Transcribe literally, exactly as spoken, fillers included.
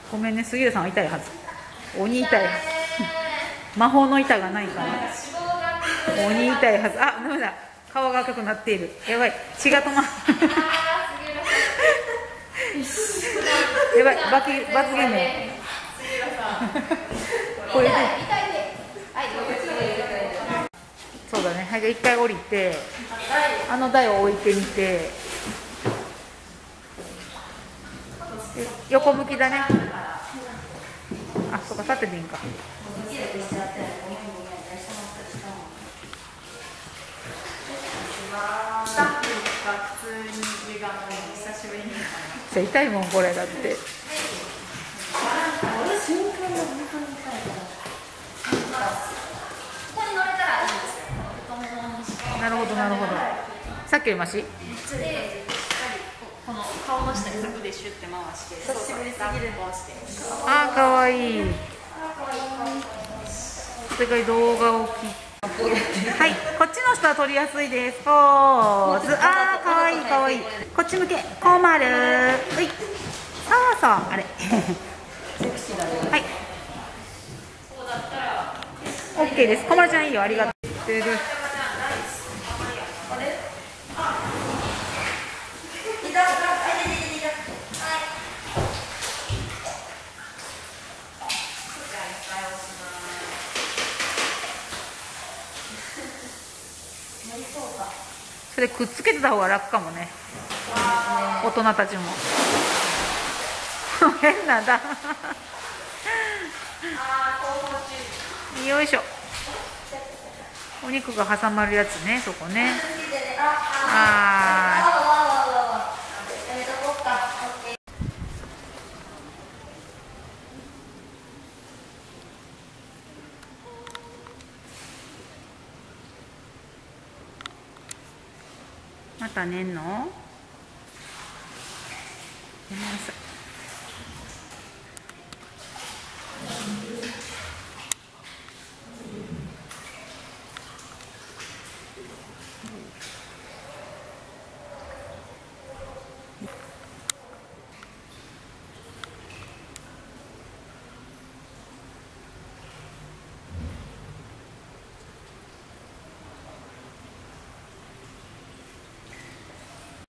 ごめんね、杉浦さんは痛いはず。鬼痛いはず。魔法の板がないから鬼痛いはず。あ、ダメだ、顔が赤くなっている。やばい、血が止まんやばい、罰ゲ罰ゲームやこれでそうだね。はい、じゃあ一回降りてあの台を置いてみて、横向きだね。あ、そうか、立てていいんか。 スタッフが普通に歪むの久しぶりに見た。 じゃ痛いもんこれだって。 瞬間が本当に痛いから。ここに乗れたらいいんですよ。 なるほどなるほど。さっきよりマシ？ で、しっかりこの顔の下に腕シュッて回して、久しぶりすぎるこうして。 あー、かわいい。それから動画を切って。はい、こっちの人は撮りやすいです。ポーズ。あー、かわいいかわいい。こっち向け、こまる。はい。そうそう、あれ。はい。オッケーです。こまるちゃんいいよ、ありがとう。それくっつけてた方が楽かもね。大人たちも変なんだよいしょ。お肉が挟まるやつね、そこね。あー、また寝んの？ごめんなさい。